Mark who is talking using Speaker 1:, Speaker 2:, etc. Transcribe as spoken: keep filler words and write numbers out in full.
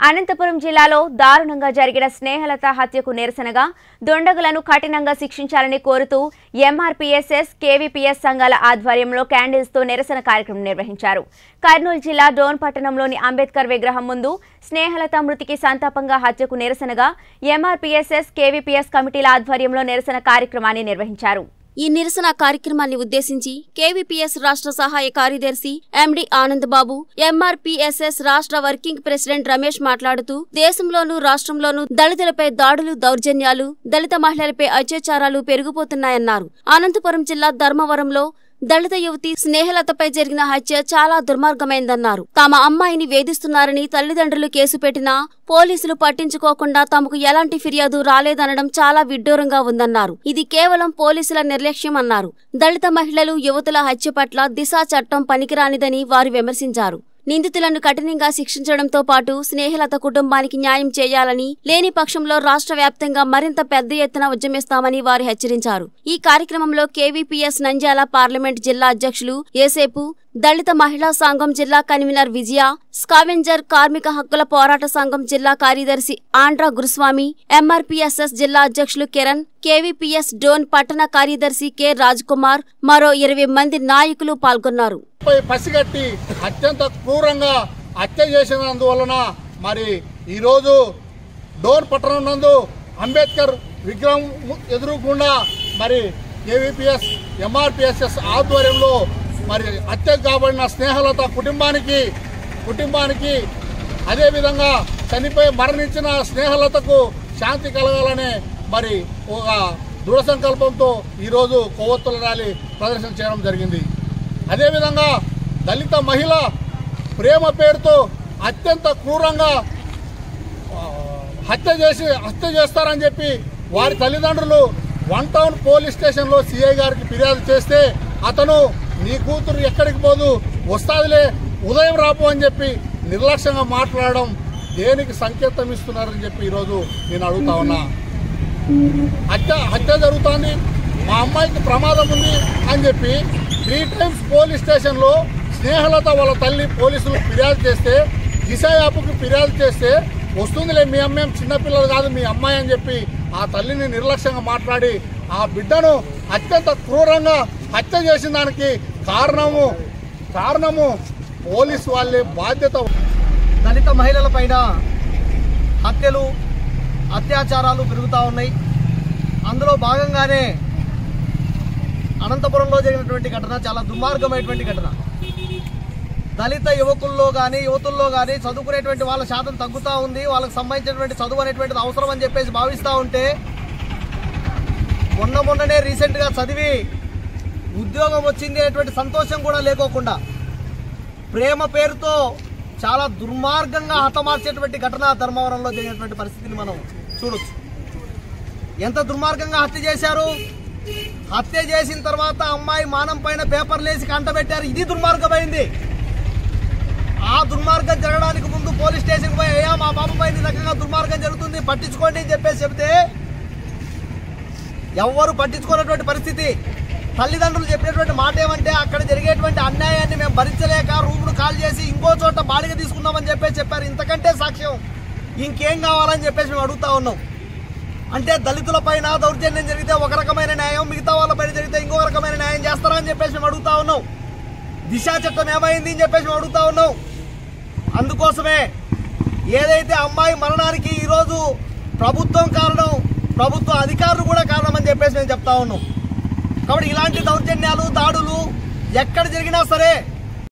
Speaker 1: అనంతపురం జిల్లాలో దారుణంగా జరిగిన స్నేహలత హత్యకు నిరసనగా దొండగులను కఠినంగా శిక్షించాలని కోరుతూ ఎంఆర్పీఎస్ఎస్, కేవీపీఎస్ సంఘాల ఆధ్వర్యంలో క్యాండిల్స్ తో నిరసన కార్యక్రమం నిర్వహించారు. కర్నూలు జిల్లా డోన్ పట్టణంలోని అంబేద్కర్ విగ్రహం ముందు స్నేహలత మృతికి సంతాపంగా హత్యకు నిరసనగా ఎంఆర్పీఎస్ఎస్, కేవీపీఎస్ కమిటీల ఆధ్వర్యంలో నిరసన కార్యక్రమాన్ని నిర్వహించారు.
Speaker 2: ఈ నిరసన కార్యక్రమాన్ని ఉద్దేశించి కేవీపీఎస్ రాష్ట్ర సహాయ కార్యదర్శి ఎండి ఆనంద్ బాబు, ఎంఆర్పీఎస్ఎస్ రాష్ట్ర వర్కింగ్ ప్రెసిడెంట్ రమేష్ మాట్లాడుతూ దేశంలోనూ రాష్ట్రంలోనూ దళితులపై దాడులు, దౌర్జన్యాలు, దళిత మహిళలపై అత్యాచారాలు పెరిగిపోతున్నాయన్నారు. అనంతపురం జిల్లా ధర్మవరంలో దళిత యువతి స్నేహలతపై జరిగిన హత్య చాలా దుర్మార్గమైందన్నారు. తమ అమ్మాయిని వేధిస్తున్నారని తల్లిదండ్రులు కేసు పెట్టినా పోలీసులు పట్టించుకోకుండా తమకు ఎలాంటి ఫిర్యాదు రాలేదనడం చాలా విడ్డూరంగా ఉందన్నారు. ఇది కేవలం పోలీసుల నిర్లక్ష్యం అన్నారు. దళిత మహిళలు, యువతుల హత్య పట్ల దిశా చట్టం పనికిరానిదని వారు విమర్శించారు. నిందితులను కఠినంగా శిక్షించడంతో పాటు స్నేహలత కుటుంబానికి న్యాయం చేయాలని, లేని పక్షంలో రాష్ట్ర వ్యాప్తంగా మరింత పెద్ద ఎత్తున ఉద్యమిస్తామని వారు హెచ్చరించారు. ఈ కార్యక్రమంలో కేవీపీఎస్ నంద్యాల పార్లమెంట్ జిల్లా అధ్యక్షులు ఏసేపు, దళిత మహిళా సంఘం జిల్లా కన్వీనర్ విజయ, స్కావెంజర్ కార్మిక హక్కుల పోరాట సంఘం జిల్లా కార్యదర్శి ఆంధ్ర గురుస్వామి, ఎంఆర్పీఎస్ఎస్ జిల్లా అధ్యక్షులు కిరణ్, కేవీపీఎస్ డోన్ పట్టణ కార్యదర్శి కె రాజ్ కుమార్, మరో ఇరవై మంది నాయకులు పాల్గొన్నారు.
Speaker 3: పసిగట్టి అత్యంత క్రూరంగా హత్య చేసినందువలన మరి ఈరోజు డోన్ పట్టణం నందు అంబేద్కర్ విగ్రహం ఎదురుగుండా మరి కేవీపీఎస్, ఎంఆర్పీఎస్ఎస్ ఆధ్వర్యంలో మరి హత్య కాబడిన స్నేహలత కుటుంబానికి కుటుంబానికి అదేవిధంగా చనిపోయి మరణించిన స్నేహలతకు శాంతి కలగాలనే మరి ఒక దృఢ సంకల్పంతో ఈరోజు కొవ్వొత్తుల ర్యాలీ ప్రదర్శన చేయడం జరిగింది. అదేవిధంగా దళిత మహిళ ప్రేమ పేరుతో అత్యంత క్రూరంగా హత్య చేసి హత్య చేస్తారని చెప్పి వారి తల్లిదండ్రులు వన్ టౌన్ పోలీస్ స్టేషన్లో సిఐ గారికి ఫిర్యాదు చేస్తే అతను నీ కూతురు ఎక్కడికి పోదు, వస్తాదిలే, ఉదయం రాపు అని చెప్పి నిర్లక్ష్యంగా మాట్లాడడం దేనికి సంకేతం ఇస్తున్నారని చెప్పి ఈరోజు నేను అడుగుతా ఉన్నా. హత్య హత్య జరుగుతుంది, మా అమ్మాయికి ప్రమాదం ఉంది అని చెప్పి త్రీ టైమ్స్ పోలీస్ స్టేషన్లో స్నేహలత వాళ్ళ తల్లి పోలీసులు ఫిర్యాదు చేస్తే, దిశ యాప్కి ఫిర్యాదు చేస్తే వస్తుందిలే మీ అమ్మాయి చిన్నపిల్లలు కాదు మీ అమ్మాయి అని చెప్పి ఆ తల్లిని నిర్లక్ష్యంగా మాట్లాడి ఆ బిడ్డను అత్యంత క్రూరంగా హత్య చేసిన దానికి కారణము కారణము పోలీసు వాళ్ళే బాధ్యత.
Speaker 4: దళిత మహిళల పైన హత్యలు, అత్యాచారాలు పెరుగుతూ ఉన్నాయి. అందులో భాగంగానే అనంతపురంలో జరిగినటువంటి ఘటన చాలా దుర్మార్గమైనటువంటి ఘటన. దళిత యువకుల్లో కానీ యువతుల్లో కానీ చదువుకునేటువంటి వాళ్ళ శాతం తగ్గుతూ ఉంది. వాళ్ళకి సంబంధించినటువంటి చదువు అనేటువంటిది అవసరం అని చెప్పేసి భావిస్తూ ఉంటే మొన్న మొన్ననే రీసెంట్గా చదివి ఉద్యోగం వచ్చింది అనేటువంటి సంతోషం కూడా లేకోకుండా ప్రేమ పేరుతో చాలా దుర్మార్గంగా హతమార్చేటువంటి ఘటన ధర్మవరంలో జరిగినటువంటి పరిస్థితిని మనం చూడొచ్చు. ఎంత దుర్మార్గంగా హత్య చేశారు. హత్య చేసిన తర్వాత అమ్మాయి మానం పైన పేపర్లు వేసి కంటబెట్టారు. ఇది దుర్మార్గమైంది. ఆ దుర్మార్గం జరగడానికి ముందు పోలీస్ స్టేషన్కి పోయి అయ్యా మా బాబు పైన ఈ రకంగా దుర్మార్గం జరుగుతుంది పట్టించుకోండి అని చెప్పేసి చెబితే ఎవ్వరు పట్టించుకున్నటువంటి పరిస్థితి. తల్లిదండ్రులు చెప్పినటువంటి మాట ఏమంటే అక్కడ జరిగేటువంటి అన్యాయాన్ని మేము భరించలేక రూమును కాల్ చేసి ఇంకో చోట బాడిగ తీసుకున్నామని చెప్పేసి చెప్పారు. ఇంతకంటే సాక్ష్యం ఇంకేం కావాలని చెప్పేసి మేము అడుగుతా ఉన్నాం. అంటే దళితుల పైన దౌర్జన్యం జరిగితే ఒక రకమైన న్యాయం, మిగతా వాళ్ళ పైన జరిగితే ఇంకొక రకమైన న్యాయం చేస్తారా అని చెప్పేసి మేము అడుగుతా ఉన్నాం. దిశా చట్టం ఏమైంది అని చెప్పేసి మేము అడుగుతా ఉన్నాం. అందుకోసమే ఏదైతే అమ్మాయి మరణానికి ఈరోజు ప్రభుత్వం కారణం, ప్రభుత్వ అధికారులు కూడా కారణం అని చెప్పేసి మేము చెప్తా ఉన్నాం. కాబట్టి ఇలాంటి దౌర్జన్యాలు, దాడులు ఎక్కడ జరిగినా సరే